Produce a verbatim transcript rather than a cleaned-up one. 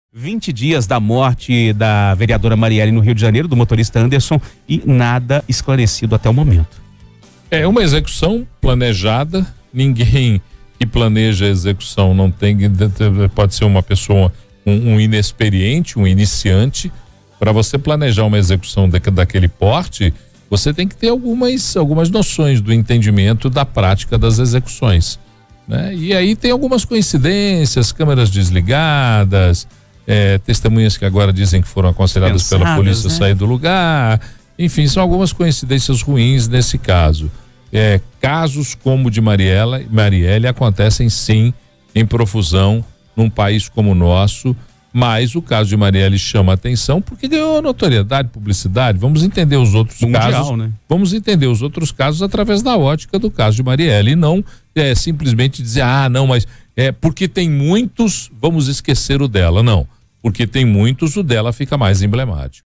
vinte dias da morte da vereadora Marielle no Rio de Janeiro, do motorista Anderson, e nada esclarecido até o momento. É uma execução planejada, ninguém que planeja a execução não tem, pode ser uma pessoa, um, um inexperiente, um iniciante. Para você planejar uma execução da, daquele porte, você tem que ter algumas, algumas noções do entendimento da prática das execuções, né? E aí tem algumas coincidências, câmeras desligadas, É, testemunhas que agora dizem que foram aconselhadas Pensadas, pela polícia a né? sair do lugar. Enfim, são algumas coincidências ruins nesse caso. É, casos como o de Mariela, Marielle acontecem sim em profusão num país como o nosso, mas o caso de Marielle chama atenção porque ganhou notoriedade, publicidade. Vamos entender os outros Mundial, casos, né? Vamos entender os outros casos através da ótica do caso de Marielle e não é, simplesmente dizer, ah, não, mas é porque tem muitos, vamos esquecer o dela. Não. Porque tem muitos, o dela fica mais emblemático.